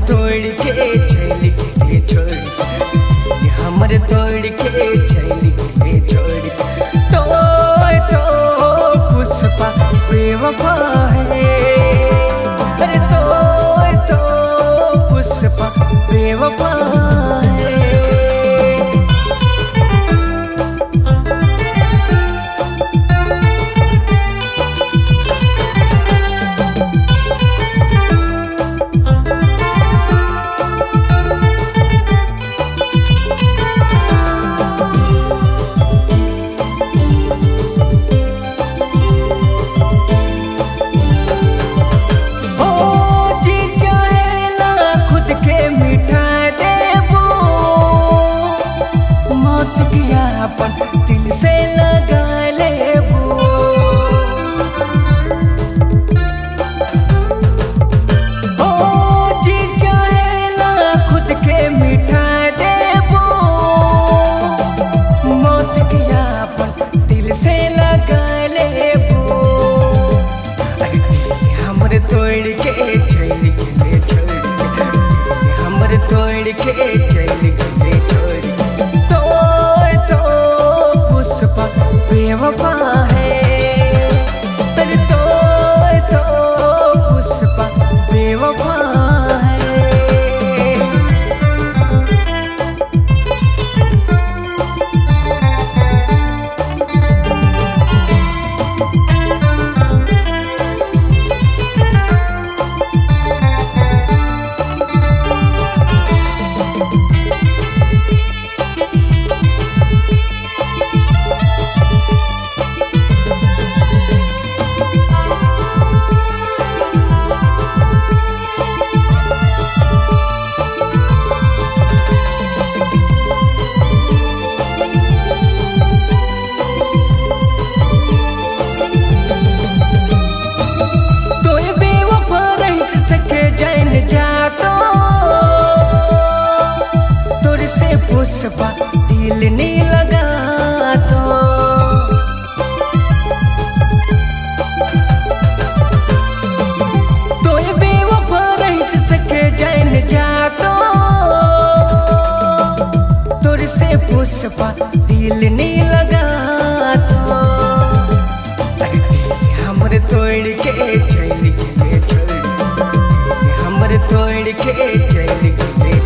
तोड़ के चल के छोड़ के हमर तोड़ के चल के छोड़ के तो पुष्पा बेवफा है। अरे तो पुष्पा बेवफा है। दिल से लगा लेबो ओ जी चाहेला खुद के मिटा देबो मौत किया अपन दिल से लगा लेबो। अरे हमर तोड़ के चल के छोड़ के हमर तोड़ के चल के छोड़ बेवफा है। अरे तो पुष्पा बेवफा है। पुष्पा दिल नहीं लगा तो ये बेवफा रह सके जान जातो तोर से पुष्पा दिल नहीं लगा हमर तोड़ के चल के छोड़ हमर तोड़ के चल के